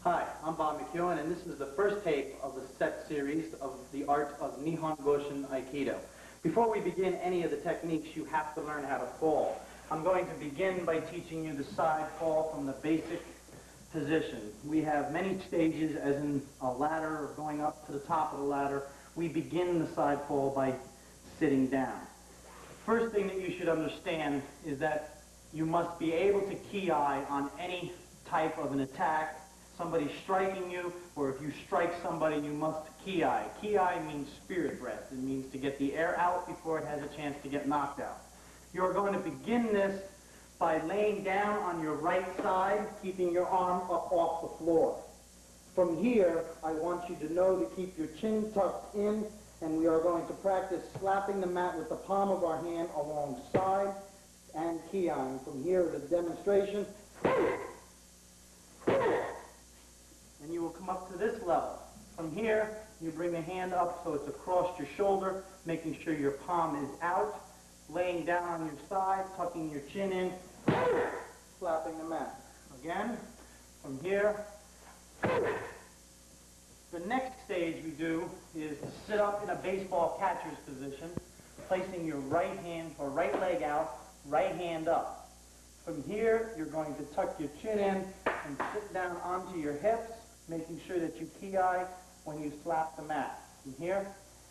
Hi, I'm Bob McEwen, and this is the first tape of the set series of the art of Nihon Goshin Aikido. Before we begin any of the techniques, you have to learn how to fall. I'm going to begin by teaching you the side fall from the basic position. We have many stages, as in a ladder or going up to the top of the ladder. We begin the side fall by sitting down. First thing that you should understand is that you must be able to ki-eye on any type of an attack. Somebody striking you, or if you strike somebody, you must ki-eye. Ki-eye means spirit breath. It means to get the air out before it has a chance to get knocked out. You're going to begin this by laying down on your right side, keeping your arm up off the floor. From here, I want you to know to keep your chin tucked in, and we are going to practice slapping the mat with the palm of our hand alongside and ki-eyeing. From here, the demonstration. And you will come up to this level. From here, you bring the hand up so it's across your shoulder, making sure your palm is out, laying down on your side, tucking your chin in, slapping the mat. Again, from here. The next stage we do is to sit up in a baseball catcher's position, placing your right hand or right leg out, right hand up. From here, you're going to tuck your chin in and sit down onto your hips, making sure that you ki-eye when you slap the mat. From here.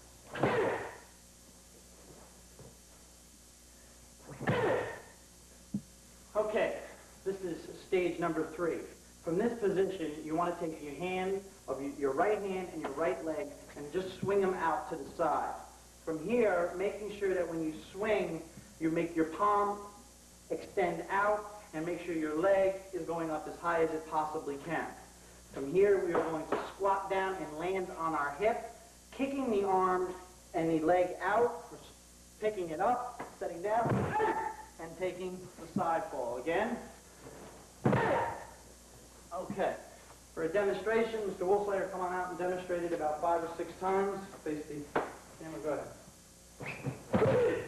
Okay, this is stage number 3. From this position, you want to take your hand, your right hand and your right leg, and just swing them out to the side. From here, making sure that when you swing, you make your palm extend out and make sure your leg is going up as high as it possibly can. From here, we are going to squat down and land on our hip, kicking the arm and the leg out, picking it up, setting down, and taking the side fall. Again. Okay. For a demonstration, Mr. Wolfslater, come on out and demonstrate it about 5 or 6 times. Face the camera. Go ahead.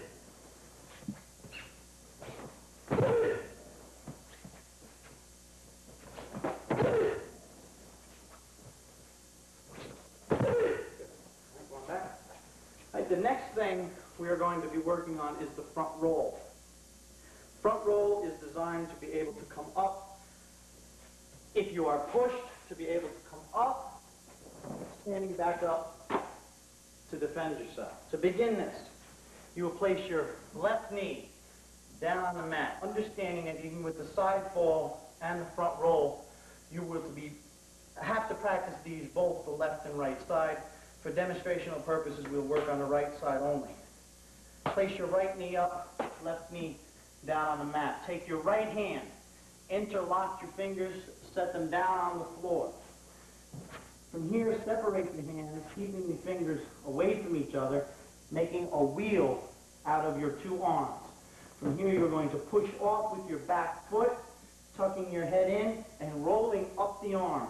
The next thing we are going to be working on is the front roll. Front roll is designed to be able to come up. If you are pushed, to be able to come up, standing back up to defend yourself. To begin this, you will place your left knee down on the mat, understanding that even with the side fall and the front roll, you will have to practice these both the left and right side. For demonstrational purposes, we'll work on the right side only. Place your right knee up, left knee down on the mat. Take your right hand, interlock your fingers, set them down on the floor. From here, separate the hands, keeping the fingers away from each other, making a wheel out of your 2 arms. From here, you're going to push off with your back foot, tucking your head in and rolling up the arm.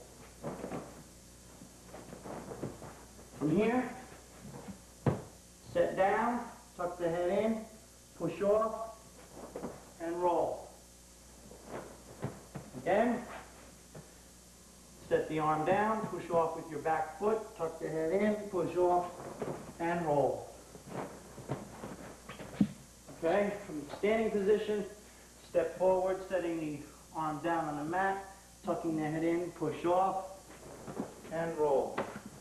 From here, set down, tuck the head in, push off, and roll. Again, set the arm down, push off with your back foot, tuck the head in, push off, and roll. Okay, from the standing position, step forward, setting the arm down on the mat, tucking the head in, push off, and roll.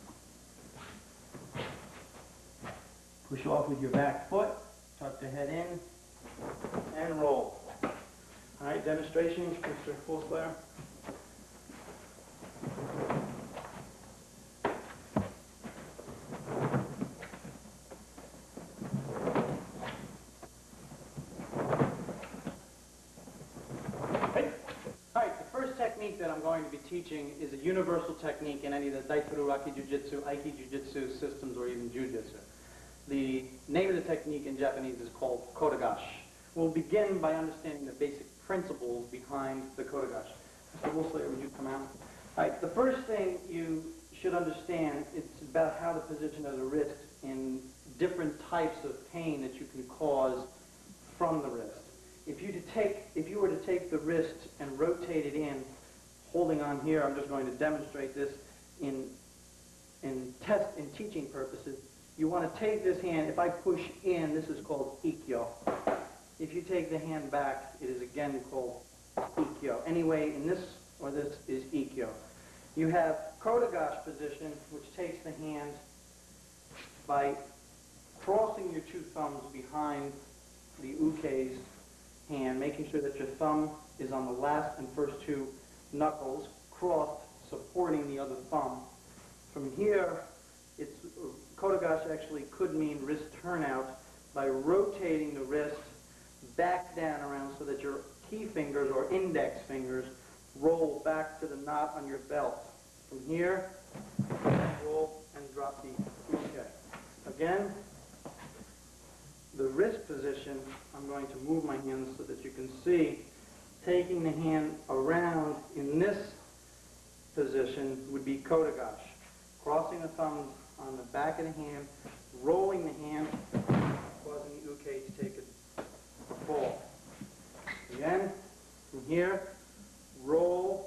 Push off with your back foot, tuck the head in, and roll. All right, demonstrations, Mr. Wolfslater. Technique that I'm going to be teaching is a universal technique in any of the Daifururaki Jiu-Jitsu, Aiki Jiu-Jitsu systems, or even Jiu-Jitsu. The name of the technique in Japanese is called Kodogashi. We'll begin by understanding the basic principles behind the Kodogashi. Mr. Wolfslater, would you come out? All right, the first thing you should understand is about how to position of the wrist in different types of pain that you can cause from the wrist. If you were to take the wrist and rotate it in, holding on here. I'm just going to demonstrate this in teaching purposes. You want to take this hand, if I push in, this is called ikkyo. If you take the hand back, it is again called ikkyo. Anyway, in this or this is ikkyo. You have kotogashi position, which takes the hand by crossing your two thumbs behind the uke's hand, making sure that your thumb is on the last and first two knuckles, crossed, supporting the other thumb. From here, kotogashi actually could mean wrist turnout by rotating the wrist back down around so that your key fingers or index fingers roll back to the knot on your belt. From here, roll and drop the uke. Again, the wrist position, I'm going to move my hands so that you can see, taking the hand around in this position would be kotogashi. Crossing the thumbs on the back of the hand, rolling the hand, causing the uke to take a fall. Again, from here, roll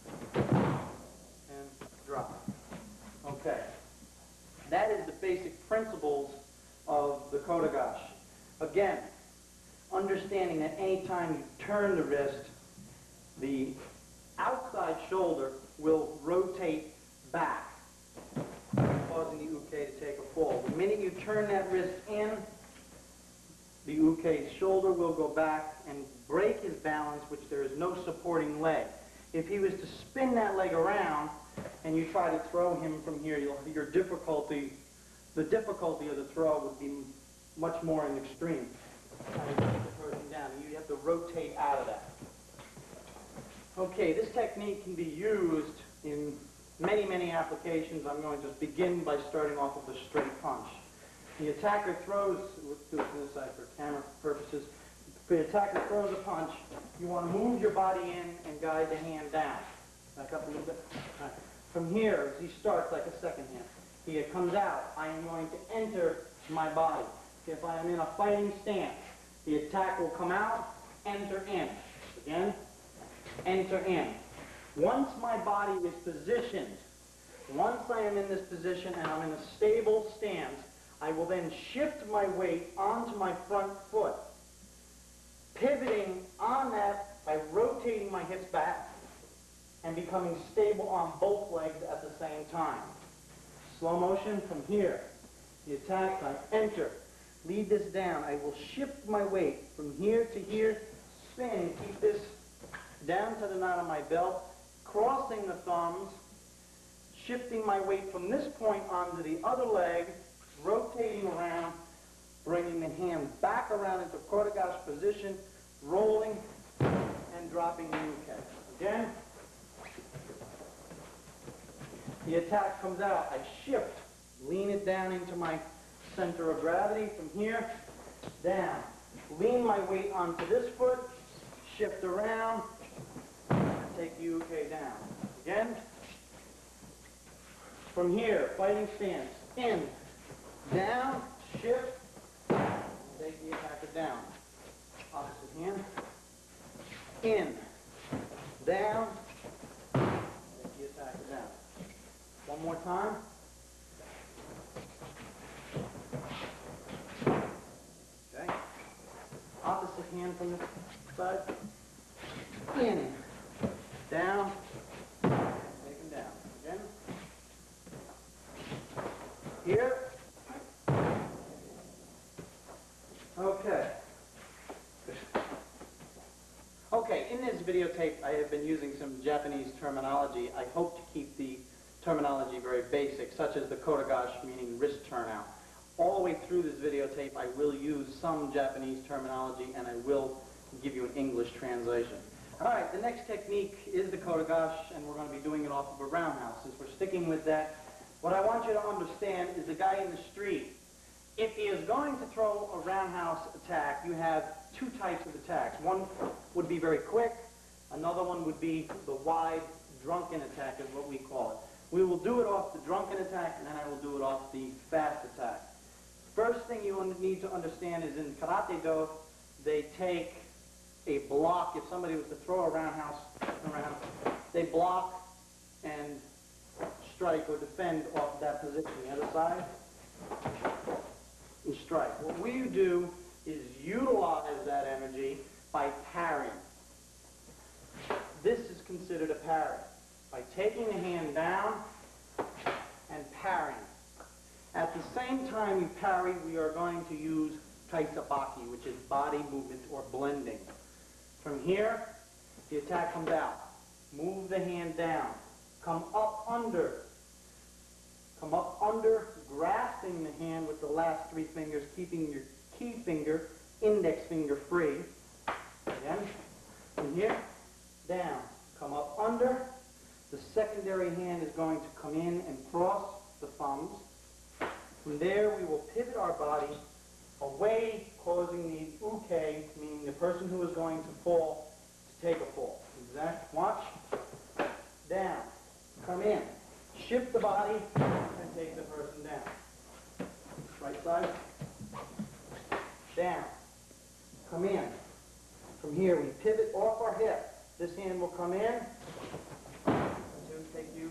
and drop. Okay. That is the basic principles of the kotogashi. Again, understanding that any time you turn the wrist, the outside shoulder will rotate back, causing the uke to take a fall. The minute you turn that wrist in, the uke's shoulder will go back and break his balance, which there is no supporting leg. If he was to spin that leg around and you try to throw him from here, the difficulty of the throw would be much more in extreme. You have to rotate out of that. Okay, this technique can be used in many, many applications. I'm going to just begin by starting off with a straight punch. The attacker throws, let's do it from this side for camera purposes. If the attacker throws a punch, you want to move your body in and guide the hand down. Back up a little bit. Right. From here, he starts like a second hand. He comes out. I am going to enter my body. If I am in a fighting stance, the attack will come out, enter in. Again, enter in. Once my body is positioned, once I am in this position and I'm in a stable stance, I will then shift my weight onto my front foot, pivoting on that by rotating my hips back and becoming stable on both legs at the same time. Slow motion from here. The attack, I enter. Lead this down. I will shift my weight from here to here, spin, keep this down to the knot of my belt, crossing the thumbs, shifting my weight from this point onto the other leg, rotating around, bringing the hand back around into kotogashi position, rolling and dropping the uke. Again, the attack comes out. I shift, lean it down into my center of gravity from here, down. Lean my weight onto this foot, shift around, take the uke down. Again, from here, fighting stance, in, down, shift, take the attacker down. Opposite hand, in, down, take the attacker down. One more time. Okay. Opposite hand from this side. In, down, take him down. Again. Here. Okay. Okay, in this videotape I have been using some Japanese terminology. I hope to keep the terminology very basic, such as the kotogashi, meaning wrist turnout. All the way through this videotape I will use some Japanese terminology and I will give you an English translation. Alright, the next technique is the kotogashi, and we're going to be doing it off of a roundhouse. Since we're sticking with that, what I want you to understand is the guy in the street, if he is going to throw a roundhouse attack, you have two types of attacks. One would be very quick, another one would be the wide drunken attack is what we call it. We will do it off the drunken attack, and then I will do it off the fast attack. First thing you need to understand is in Karate-Do, they take a block. If somebody was to throw a roundhouse around, they block and strike or defend off that position. The other side, you strike. What we do is utilize that energy by parrying. This is considered a parry. By taking the hand down and parrying. At the same time you parry, we are going to use kaisabaki, which is body movement or blending. From here, the attack comes out. Move the hand down. Come up under. Come up under, grasping the hand with the last three fingers, keeping your key finger, index finger free. Again, from here, down. Come up under. The secondary hand is going to come in and cross the thumbs. From there, we will pivot our body away, causing the uke, meaning the person who is going to fall, to take a fall. Exact. Watch. Down. Come in. Shift the body and take the person down. Right side. Down. Come in. From here, we pivot off our hip. This hand will come in to take you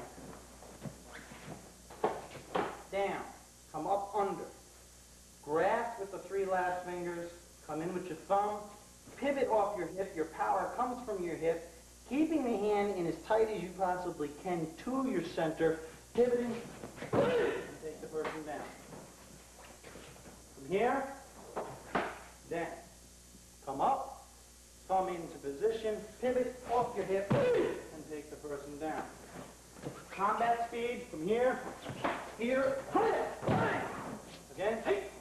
down. Down. Come up under. Grasp with the three last fingers. Come in with your thumb. Pivot off your hip. Your power comes from your hip. Keeping the hand in as tight as you possibly can to your center. Pivoting and take the person down. From here, down. Come up. Thumb into position. Pivot off your hip and take the person down. Combat speed from here, here, again.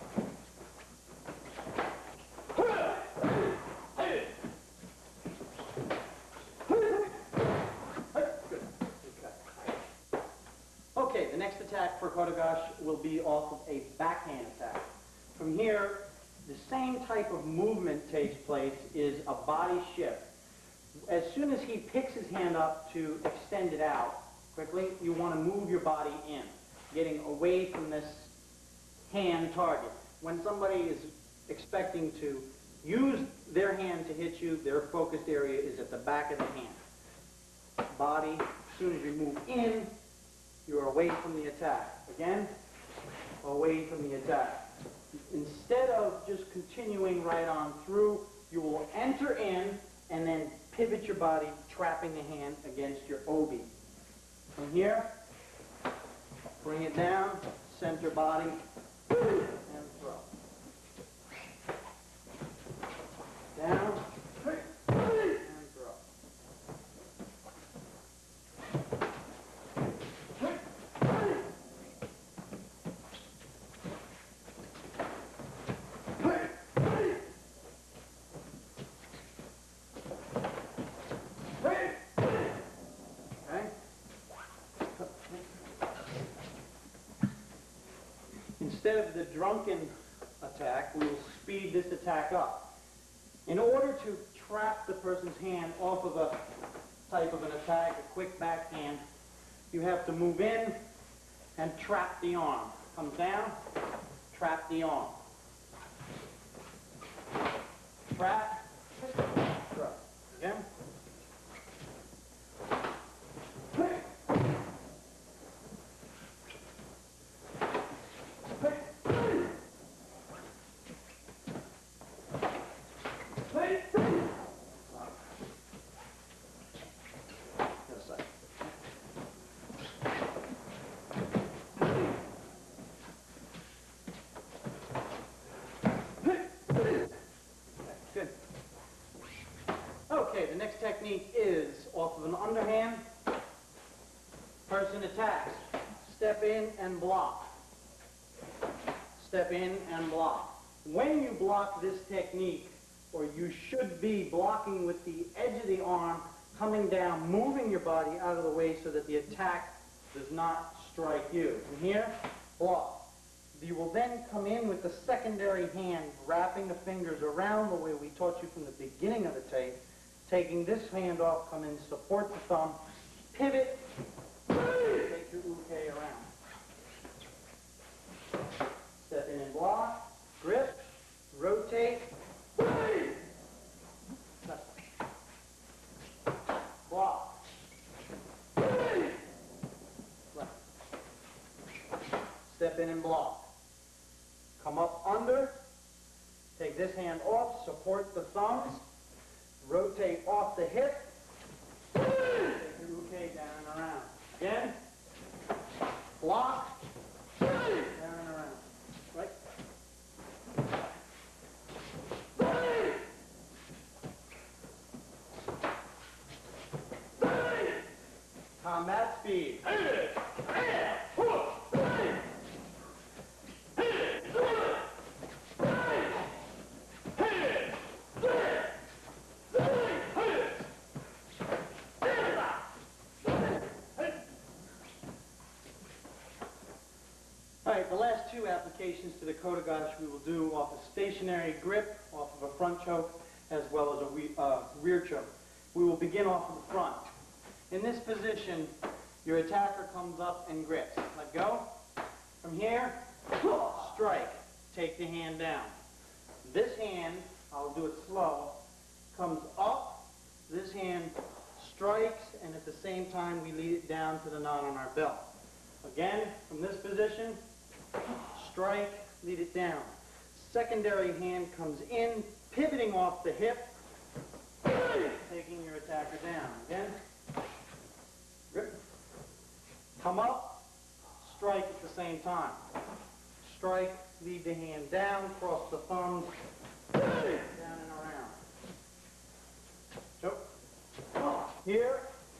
Okay, the next attack for Kotogashi will be off of a backhand attack. From here, the same type of movement takes place, is a body shift. As soon as he picks his hand up to extend it out quickly, you want to move your body in, getting away from this hand target. When somebody is expecting to use their hand to hit you, their focused area is at the back of the hand. Body, as soon as you move in, you're away from the attack. Again, away from the attack. Instead of just continuing right on through, you will enter in and then pivot your body, trapping the hand against your obi. From here, bring it down, center body, and throw. Down, and throw. Instead of the drunken attack, we will speed this attack up. In order to trap the person's hand off of a type of an attack, a quick backhand, you have to move in and trap the arm. Comes down, trap the arm. Trap, trap. Again. Okay, the next technique is off of an underhand. Person attacks. Step in and block. Step in and block. When you block this technique, or you should be blocking with the edge of the arm, coming down, moving your body out of the way so that the attack does not strike you. From here, block. You will then come in with the secondary hand, wrapping the fingers around the way we taught you from the beginning of the tape. Taking this hand off, come in, support the thumb, pivot, take your uke around. Step in and block, grip, rotate, block, step in and block. Come up under, take this hand off, support the thumbs, rotate off the hip, take your uke down and around. Again, block, down and around. Right? Combat speed. All right, the last two applications to the Kotegash we will do off a stationary grip, off of a front choke, as well as a rear choke. We will begin off of the front. In this position, your attacker comes up and grips. Let go. From here, strike. Take the hand down. This hand, I'll do it slow, comes up. This hand strikes, and at the same time, we lead it down to the knot on our belt. Again, from this position, strike, lead it down. Secondary hand comes in, pivoting off the hip, taking your attacker down. Again, grip, come up, strike at the same time. Strike, lead the hand down, cross the thumbs, down and around. Choke. Here.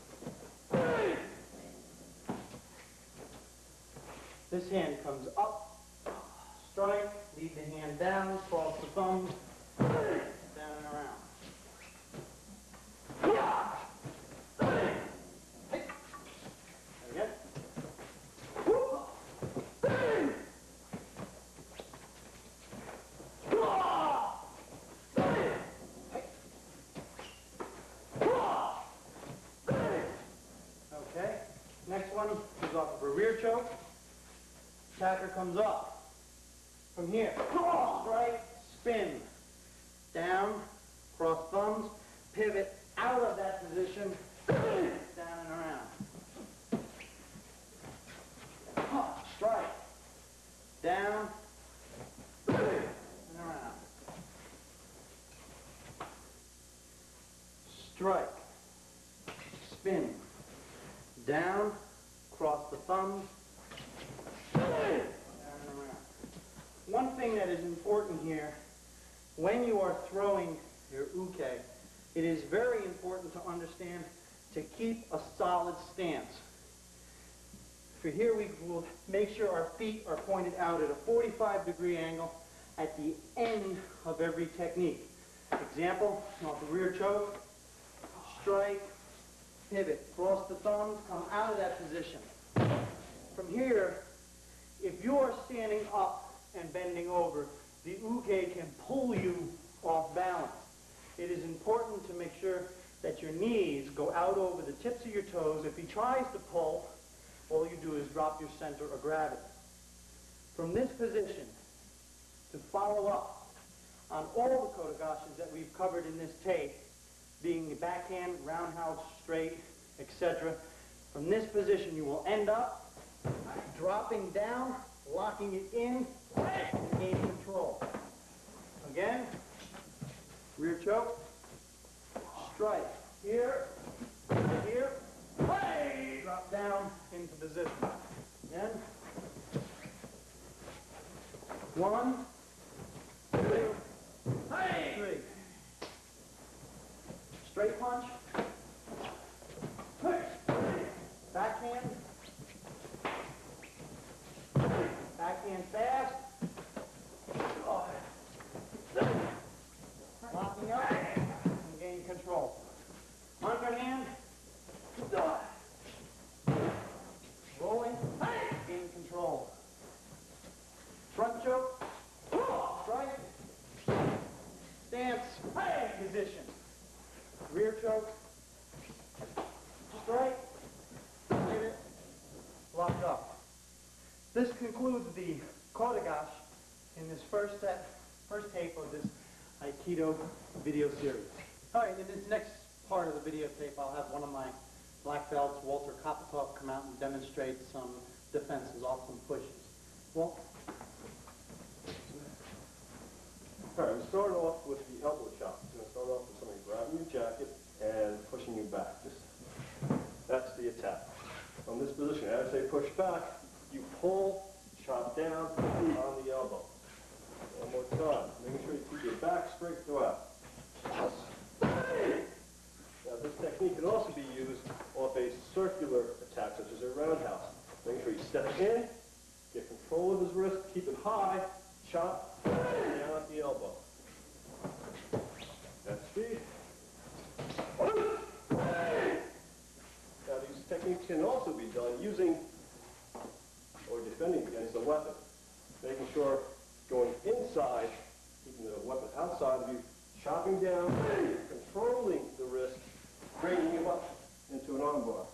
This hand comes up, strike, lead the hand down, cross the thumbs, down and around. Again. Okay, next one is off of a rear choke. Attacker comes up. From here, strike, spin, down, cross thumbs, pivot out of that position, down and around. Strike, down, and around. Strike, spin, down, cross the thumbs, down and around. One thing that is important here, when you are throwing your uke, it is very important to understand to keep a solid stance. For here we will make sure our feet are pointed out at a 45-degree angle at the end of every technique. Example, off the rear choke, strike, pivot, cross the thumbs, come out of that position. From here, if you are standing up and bending over, the uke can pull you off balance. It is important to make sure that your knees go out over the tips of your toes. If he tries to pull, all you do is drop your center of gravity. From this position, to follow up on all the Kotegashis that we've covered in this tape, being the backhand, roundhouse, straight, etc. From this position, you will end up dropping down, locking it in, and gain control. Again, rear choke, strike. Here, here, drop down into position. Again. 1, 2, 3. Straight punch. Backhand. Backhand fast. Locking up and gain control. Underhand. Rolling. Gain control. Front choke. Strike. Stance. Position. Rear choke. Strike. Pivot. Lock up. This concludes the Kotegash in this first tape of this Aikido video series. All right, in this next part of the videotape, I'll have one of my black belts, Walter Kopitov, come out and demonstrate some defenses off some pushes. Well, All right, we start off with the elbow chop. We're going to start off with somebody grabbing your jacket and pushing you back. That's the attack. From this position, as I say push back, you pull, chop down on the elbow. One more time, making sure you keep your back straight throughout. Now this technique can also be used off a circular attack, such as a roundhouse. Making sure you step in, get control of his wrist, keep it high, chop, down at the elbow. That's speed. Now these techniques can also be done using or defending against a weapon. Making sure going inside, keeping the weapon outside of you, chopping down, controlling the wrist, bringing him up into an armbar.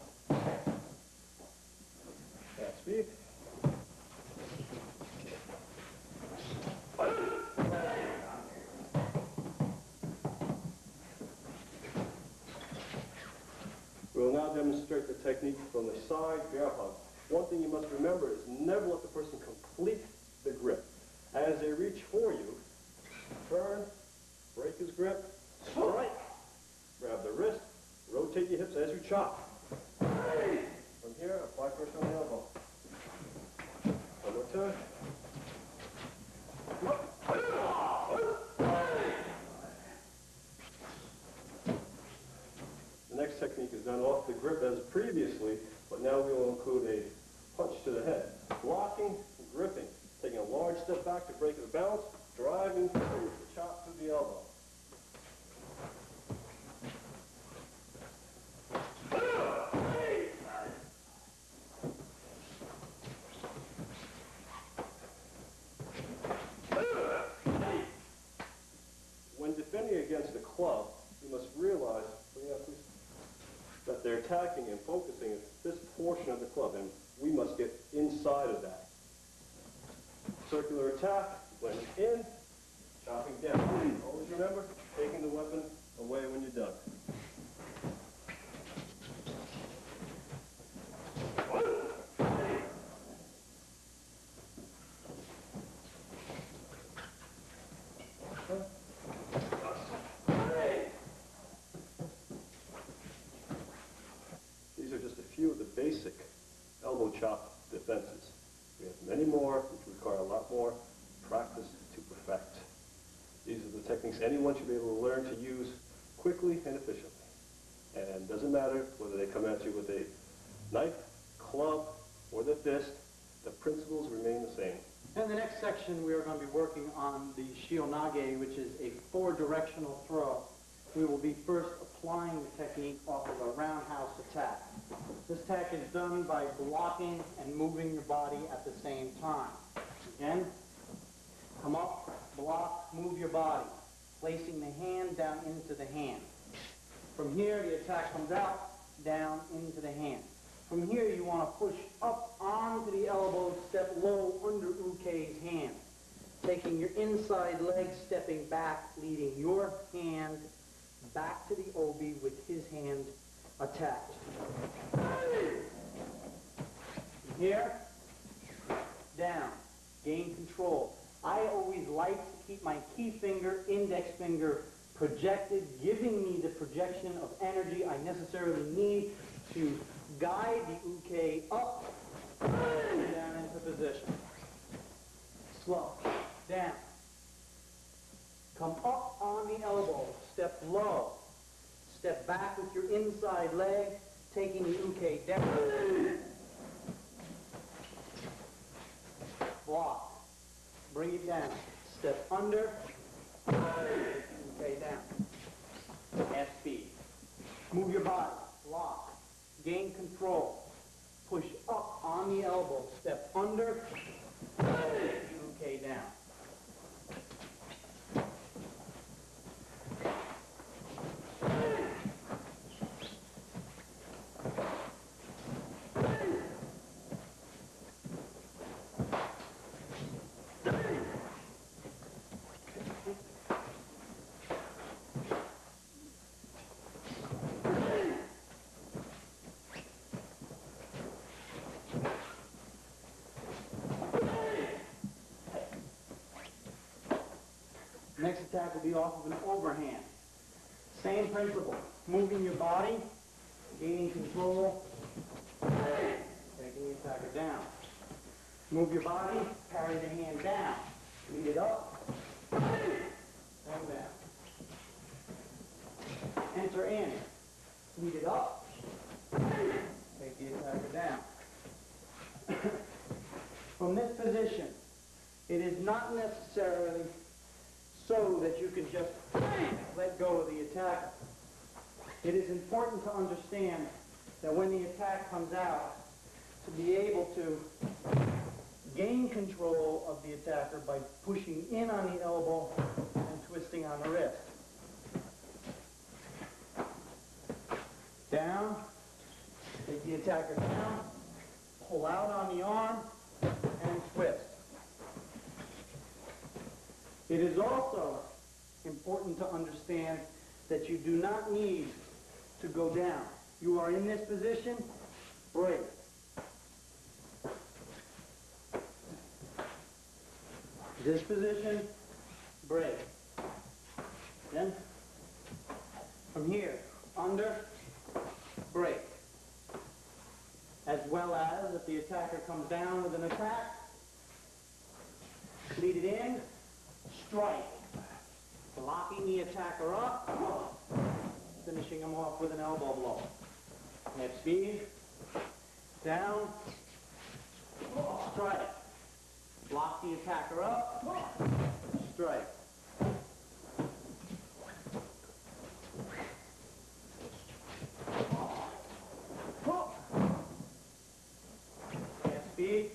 That's speed. We'll now demonstrate the technique from the side bear hug. One thing you must remember is never let the person complete the grip. As they reach for you, turn, break his grip, strike, grab the wrist, rotate your hips as you chop. From here, apply pressure on the elbow. One more time. The next technique is done off the grip as previously, but now we will include a punch to the head. Blocking, gripping, taking a large step back to break his balance, driving the chop to the elbow. When defending against a club, you must realize that they're attacking and focusing this portion of the club, and we must get inside of that. Circular attack, blending in, chopping down. Always remember, taking the weapon away when you're done. These are just a few of the basic elbow chop defenses. We have many more, which require a lot more practice to perfect. These are the techniques anyone should be able to learn to use quickly and efficiently. And it doesn't matter whether they come at you with a knife, club, or the fist, the principles remain the same. in the next section we are going to be working on the Shio-nage, which is a four-directional throw. We will be first applying the technique off of a roundhouse attack. This attack is done by blocking and moving your body at the same time. Again, come up, block, move your body, placing the hand down into the hand. From here, the attack comes out, down into the hand. From here, you want to push up onto the elbow, step low under Ukei's hand. Taking your inside leg, stepping back, leading your hand back to the obi with his hand attached. From here, down, gain control. I always like to keep my key finger, index finger projected, giving me the projection of energy I necessarily need to guide the uke up and down into position. Slow, down. Come up on the elbow, step low. Step back with your inside leg, taking the uke down. Block. Bring it down. Step under. Uke down. Add speed. Move your body. Lock. Gain control. Push up on the elbow. Step under. Uke down. attack will be off of an overhand. Same principle. Moving your body, gaining control, taking the attacker down. Move your body, parry the hand down. Lead it up, and down. Enter in. Lead it up, take the attacker down. From this position, it is not necessarily so that you can just let go of the attacker. It is important to understand that when the attack comes out, to be able to gain control of the attacker by pushing in on the elbow and twisting on the wrist. Down, take the attacker down, pull out on the arm, and twist. It is also important to understand that you do not need to go down. You are in this position, break. This position, break. Then, from here, under, break. As well as, if the attacker comes down with an attack, lead it in, strike. Locking the attacker up, finishing him off with an elbow blow. At speed, down, strike. Lock the attacker up, strike. At speed,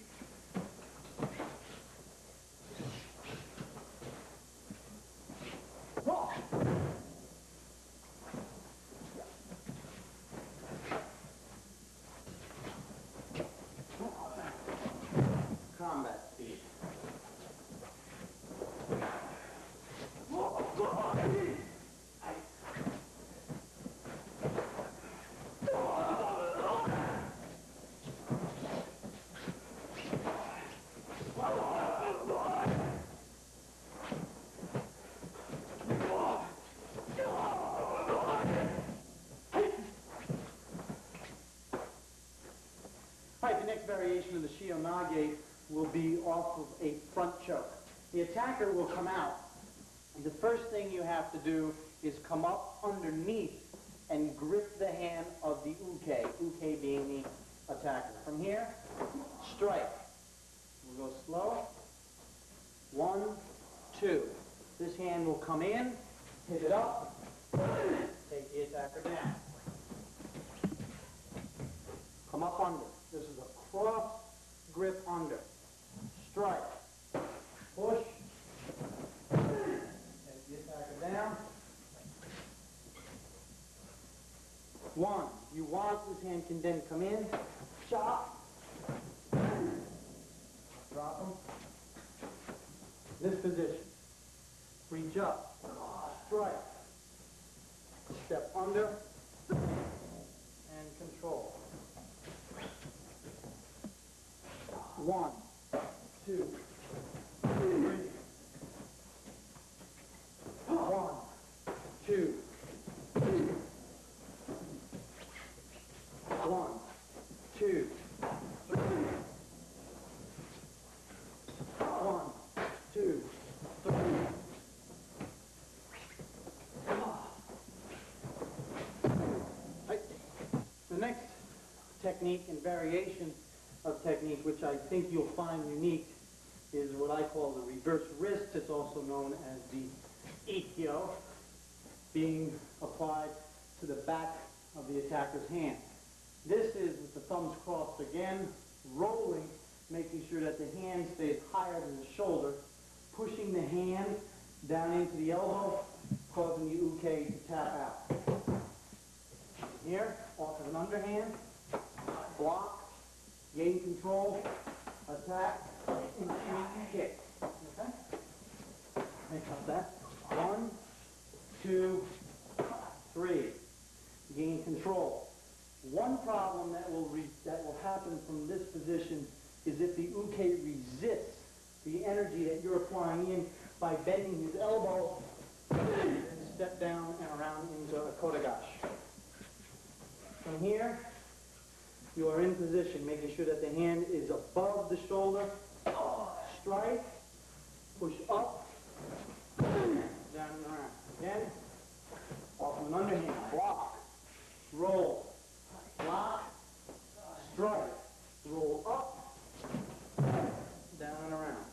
combat speed. Alright, the next variation of the Shio-nage will be off of a front choke. The attacker will come out. The first thing you have to do is come up underneath and grip the hand of the uke, uke being the attacker. From here, strike. We'll go slow. 1, 2. This hand will come in, hit it up, take the attacker down. Come up under. This is a cross grip under. Strike. Push. Take the attacker down. 1. You want this hand can then come in, chop, drop him. This position. Reach up, strike, step under, and control. 1, 2, 3. 1, 2, 1, 2, 3. 1, 2, 3. The next technique and variation of technique, which I think you'll find unique, is what I call the reverse wrist. It's also known as the ikkyo, being applied to the back of the attacker's hand. This is with the thumbs crossed again, rolling, making sure that the hand stays higher than the shoulder, pushing the hand down into the elbow, causing the uke to tap out. Here, off of an underhand, block, gain control, attack, and kick. Okay? Make up that. 1, 2, 3. Gain control. One problem that will happen from this position is if the uke resists the energy that you're applying in by bending his elbow, Then step down and around into a kotegash. From here, you are in position, making sure that the hand is above the shoulder. Strike, push up, down and around. Again, off of an underhand, block, roll, block, strike, roll up, down and around.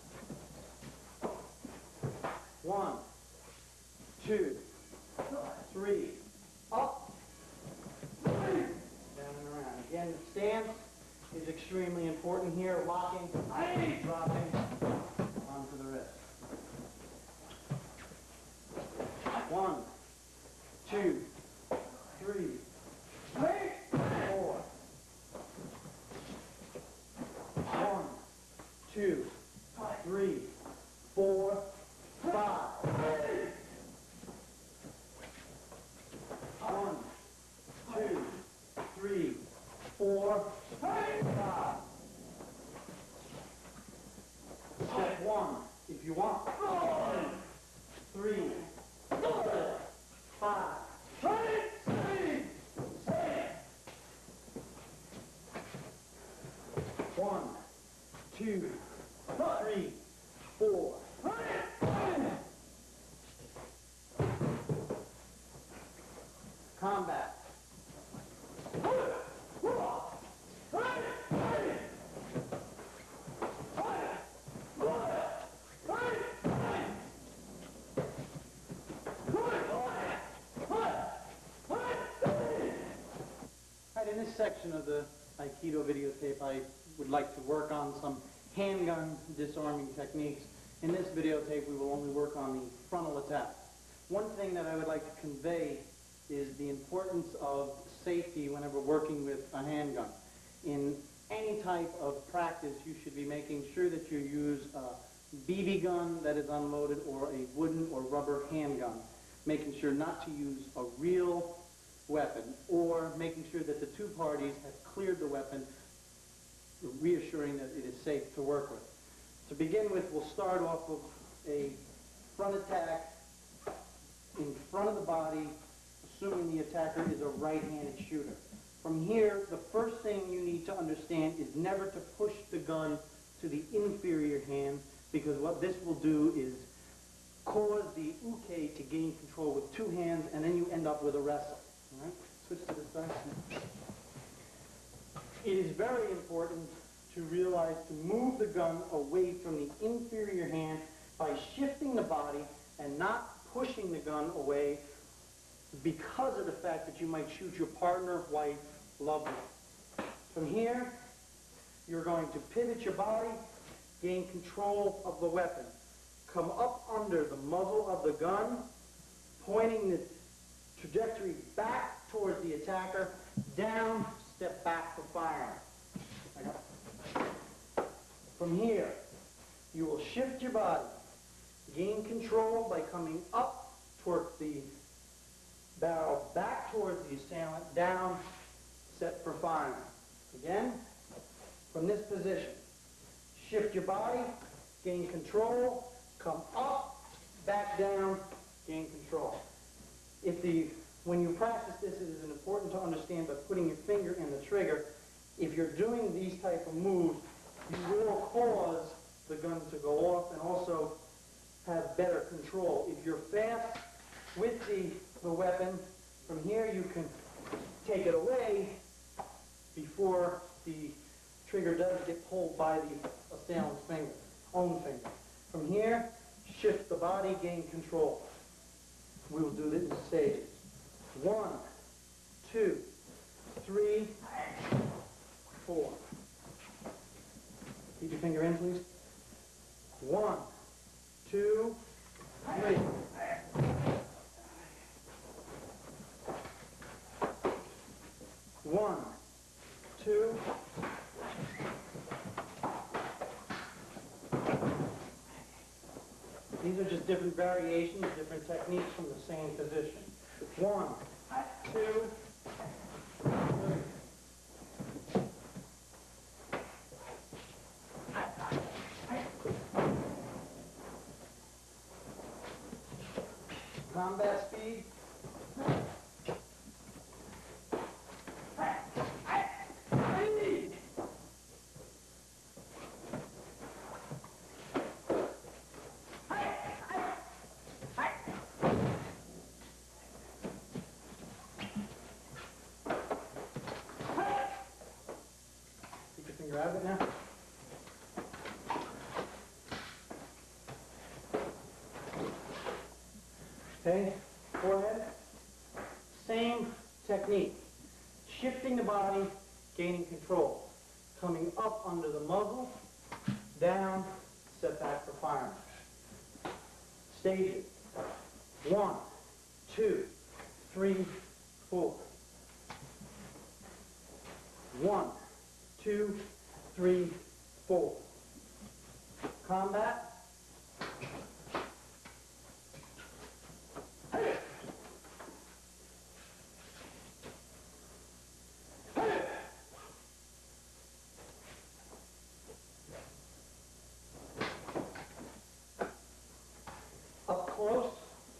1, 2, 3, up, down and around. Again, the stance is extremely important here. Locking, dropping onto the wrist. 1, 2, 3, 4. 1, 2, 3, 4, 5. 1, 2, 3, 4, 5. Step 1, if you want. 3, 4, 5. 1, 2, 3, 4. Combat. In this section of the Aikido videotape, I would like to work on some handgun disarming techniques. In this videotape, we will only work on the frontal attack. One thing that I would like to convey is the importance of safety whenever working with a handgun. In any type of practice, you should be making sure that you use a BB gun that is unloaded or a wooden or rubber handgun, making sure not to use a real weapon, or making sure that the two parties have cleared the weapon, reassuring that it is safe to work with. To begin with, we'll start off with a front attack in front of the body, assuming the attacker is a right-handed shooter. From here, the first thing you need to understand is never to push the gun to the inferior hand, because what this will do is cause the uke to gain control with two hands, and then you end up with a wrestle. All right, switch to the side. It is very important to realize to move the gun away from the inferior hand by shifting the body and not pushing the gun away because of the fact that you might shoot your partner, wife, loved one. From here, you're going to pivot your body, gain control of the weapon. Come up under the muzzle of the gun, pointing the trajectory back towards the attacker, down, step back for firing. From here, you will shift your body, gain control by coming up toward the barrel, back towards the assailant, down, set for firing. Again, from this position, shift your body, gain control, come up, back down, gain control. When you practice this, it is important to understand by putting your finger in the trigger, if you're doing these type of moves, you will cause the gun to go off and also have better control. If you're fast with the weapon, from here you can take it away before the trigger does get pulled by the assailant's own finger. From here, shift the body, gain control. We will do this in stages. 1, 2, 3, 4. Keep your finger in, please. 1, 2, 3. 1, 2. These are just different variations, different techniques from the same position. 1, 2, 3. combat speed. Keep your finger out of it now. Okay, forehead. Same technique. Shifting the body, gaining control. Coming up under the muzzle, down, set back for firing. Stage it. 1, 2, 3, 4. 1, 2, 3, 4. Combat. Up close.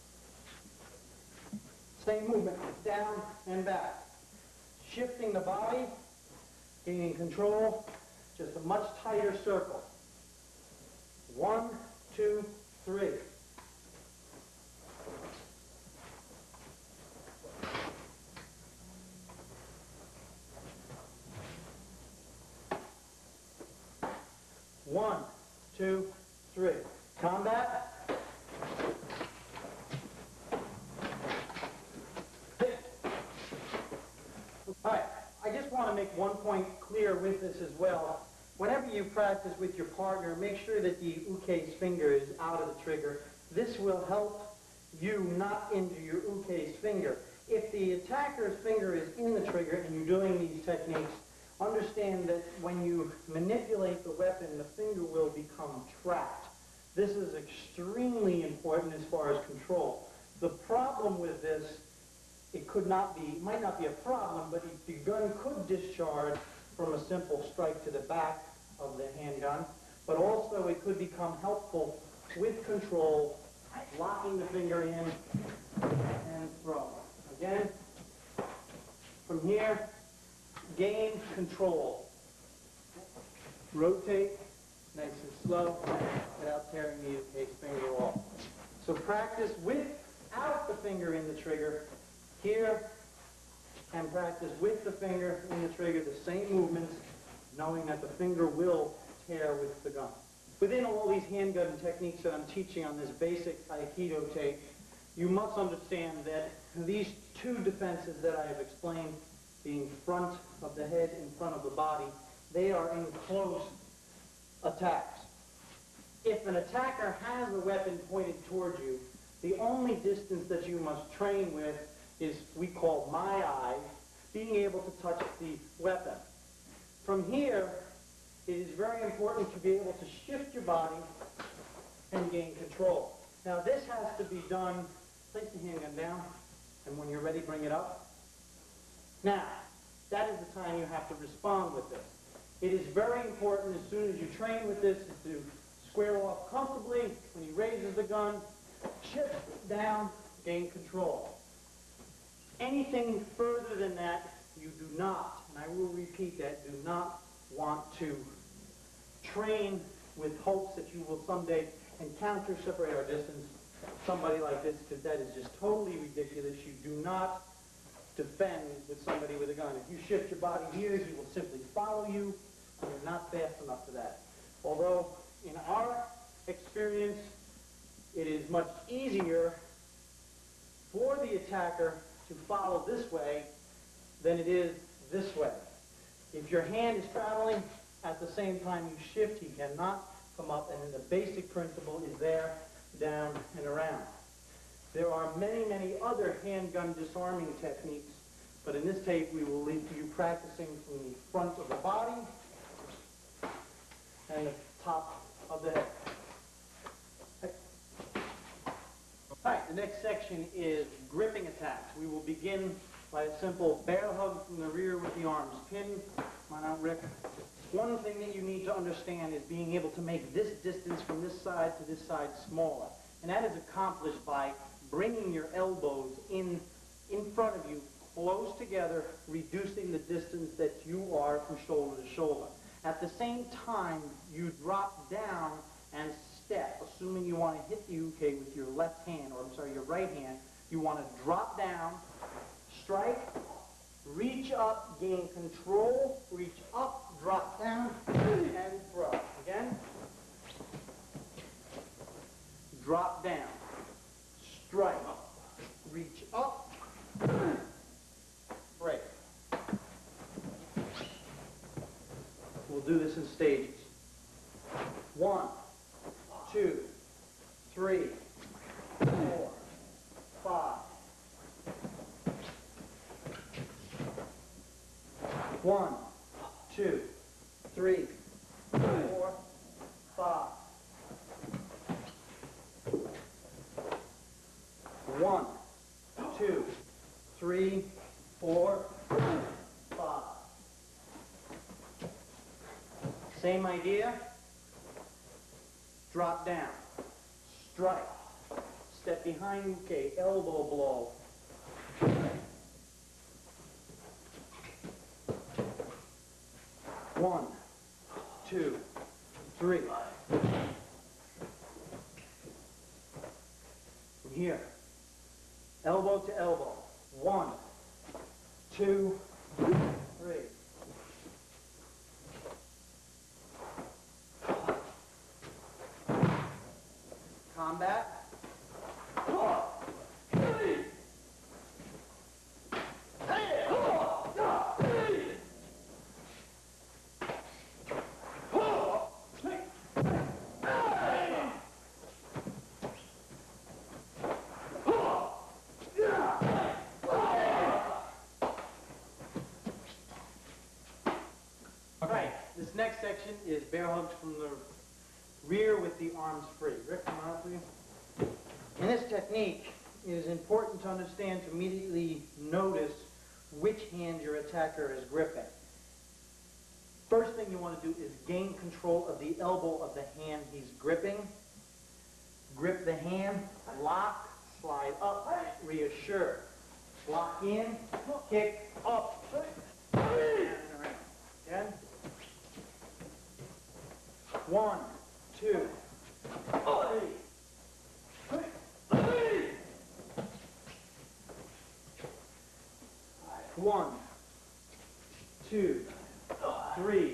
Same movement, down and back. Shifting the body, gaining control, just a much tighter circle. 1, 2, 3. One, two, three. Combat. All right, I just want to make one point clear with this as well. Whenever you practice with your partner, make sure that the uke's finger is out of the trigger. This will help you not injure your uke's finger. If the attacker's finger is in the trigger and you're doing these techniques, understand that when you manipulate the weapon, the finger will become trapped. This is extremely important as far as control. The problem with this, it might not be a problem, but the gun could discharge from a simple strike to the back of the handgun, but also it could become helpful with control, locking the finger in and throw. Again, from here, gain control. Rotate, nice and slow, without tearing the uke's finger off. So practice without the finger in the trigger here, and practice with the finger in the trigger, the same movements, knowing that the finger will tear with the gun. Within all these handgun techniques that I'm teaching on this basic Aikido tape, you must understand that these two defenses that I have explained, being front of the head and front of the body, they are in close attacks. If an attacker has a weapon pointed towards you, the only distance that you must train with is, we call my eye, being able to touch the weapon. From here, it is very important to be able to shift your body and gain control. Now this has to be done, place the handgun down, and when you're ready, bring it up. Now, that is the time you have to respond with this. It is very important as soon as you train with this to square off comfortably. When he raises the gun, shift down, gain control. Anything further than that, you do not, and I will repeat that, do not want to train with hopes that you will someday encounter, separate our distance, somebody like this, because that is just totally ridiculous. You do not defend with somebody with a gun. If you shift your body here, he will simply follow you, and you're not fast enough for that. Although, in our experience, it is much easier for the attacker to follow this way than it is this way. If your hand is traveling, at the same time you shift, he cannot come up, and then the basic principle is there, down, and around. There are many, many other handgun disarming techniques, but in this tape we will leave to you practicing from the front of the body and the top of the head. All right, the next section is gripping attacks. We will begin by a simple bear hug from the rear with the arms pinned. Come on out, Rick. One thing that you need to understand is being able to make this distance from this side to this side smaller. And that is accomplished by bringing your elbows in front of you, close together, reducing the distance that you are from shoulder to shoulder. At the same time, you drop down and step, assuming you want to hit the uke with your left hand, or I'm sorry, your right hand. You want to drop down, strike, reach up, gain control, reach up, drop down, and throw. Again. Drop down, strike, reach up, break. We'll do this in stages. 1, 2, 3, 4, 5. 1, 2, 3, 4, 5. 1, 2, 3, 4, 5. Same idea. Drop down. Strike. Step behind uke. Elbow blow. 1, 2, 3. From here. Elbow to elbow. 1, 2, 3. Combat. This next section is bear hugs from the rear with the arms free. Rick, come on up, please. In this technique, it is important to understand to immediately notice which hand your attacker is gripping. First thing you want to do is gain control of the elbow of the hand he's gripping. Grip the hand, lock, slide up, reassure. Lock in, kick, up, and around. Again. 1, 2, 3. 1, 2, 3.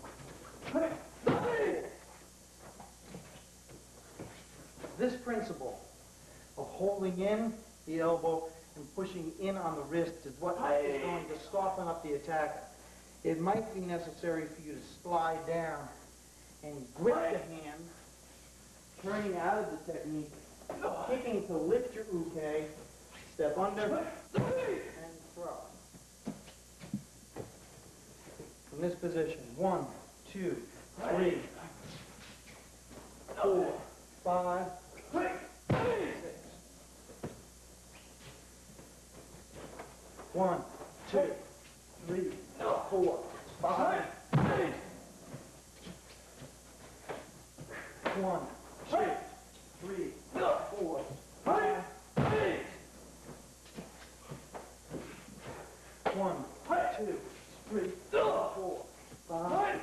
This principle of holding in the elbow and pushing in on the wrist is what is going to soften up the attacker. It might be necessary for you to slide down and grip the hand, turning out of the technique, kicking to lift your uke, step under, and throw. From this position, 1, 2, 3, 4, 5, 6. 1, 2, 3, 4, 5. 1, 2, 3, 4, 5. 1, 2, 3, 4, 5.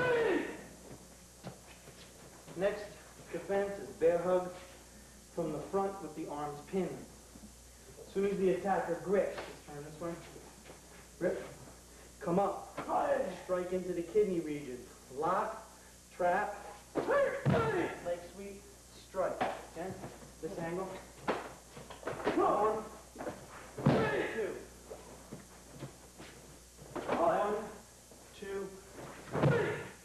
Next defense is bear hug from the front with the arms pinned. As soon as the attacker grips, let's turn this way. Grip, come up, strike into the kidney region. Lock, trap, leg sweep, strike. Again, this angle. 1, 2. 1, 2, 3.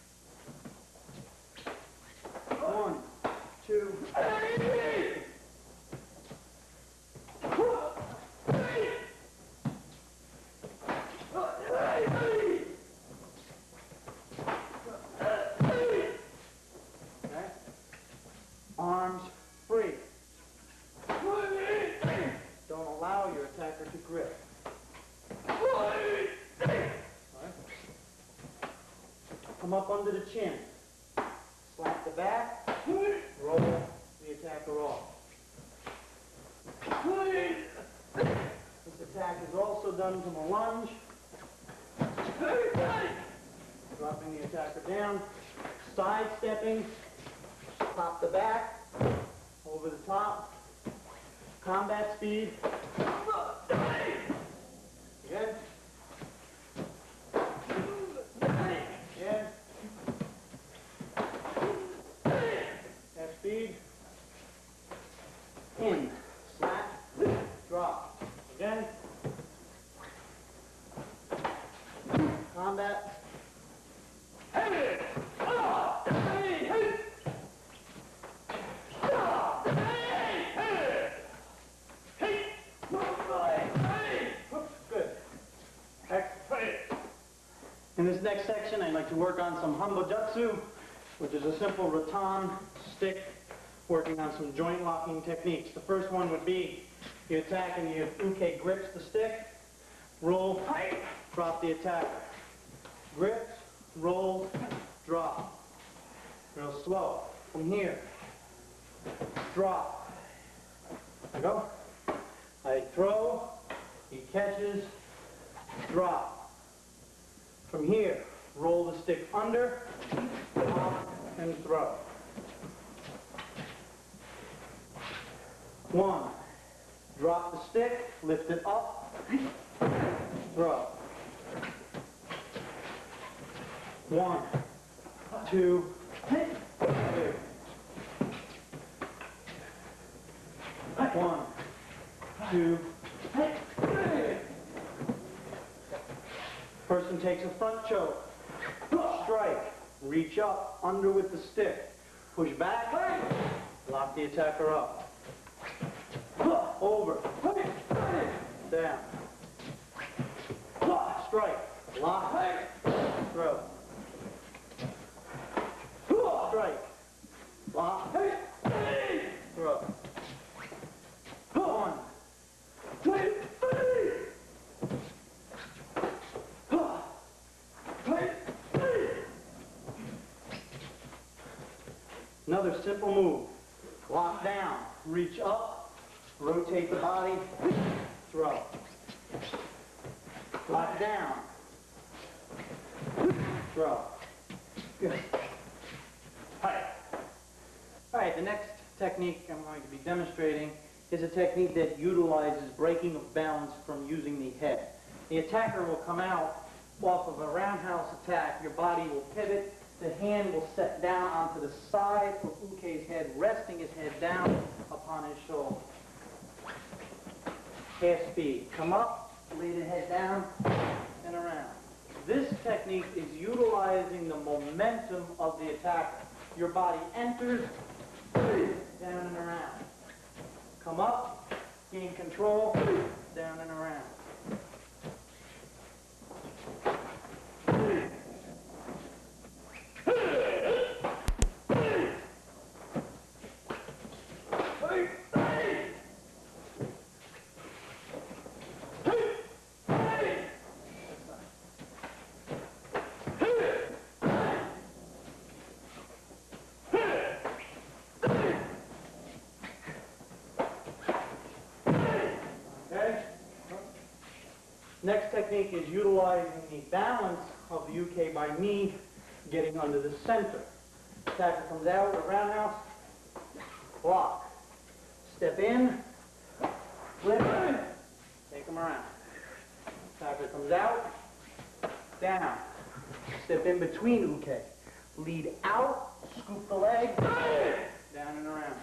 1, 2, 3. Arms free. Don't allow your attacker to grip. Right. Come up under the chin. Slap the back. Roll the attacker off. attack is also done from a lunge. Dropping the attacker down, sidestepping, pop the back, over the top, combat speed. Again. Again. Half speed. In, slap, drop. Again. Combat. Good. In this next section, I'd like to work on some Hambojutsu, which is a simple rattan stick, working on some joint locking techniques. The first one would be you attack and your uke grips the stick, roll, drop the attacker. Grips, roll, drop. Real slow. From here, drop. There we go. I throw, he catches, drop. From here, roll the stick under, pop, and throw. 1, drop the stick, lift it up, throw. 1, 2, 3. 1, 2, 3. Person takes a front choke, strike, reach up, under with the stick, push back, lock the attacker up, over, down, strike, lock, throw, strike, lock, throw. 1, 2, 3. Another simple move. Lock down, reach up, rotate the body, throw. Lock down, throw. Good. All right, the next technique I'm going to be demonstrating is a technique that utilizes breaking of balance from using the head. The attacker will come out off of a roundhouse attack. Your body will pivot. The hand will set down onto the side of Uke's head, resting his head down upon his shoulder. Half speed. Come up, lay the head down, and around. This technique is utilizing the momentum of the attacker. Your body enters, down and around. Come up, gain control, down and around. Next technique is utilizing the balance of the uke by me getting under the center. Attacker comes out with a roundhouse, block. Step in, flip, take him around. Attacker comes out, down. Step in between uke. Lead out, scoop the leg, down and around.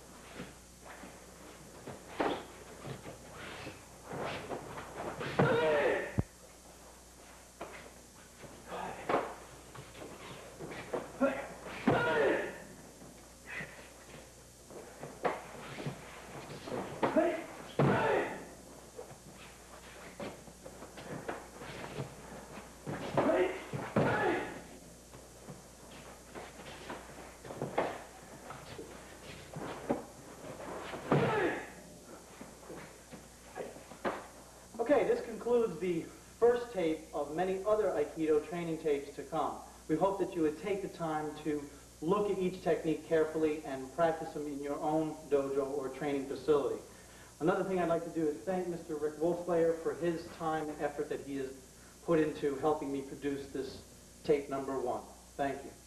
Okay, this concludes the first tape of many other Aikido training tapes to come. We hope that you would take the time to look at each technique carefully and practice them in your own dojo or training facility. Another thing I'd like to do is thank Mr. Rick Wolfslayer for his time and effort that he has put into helping me produce this tape number 1. Thank you.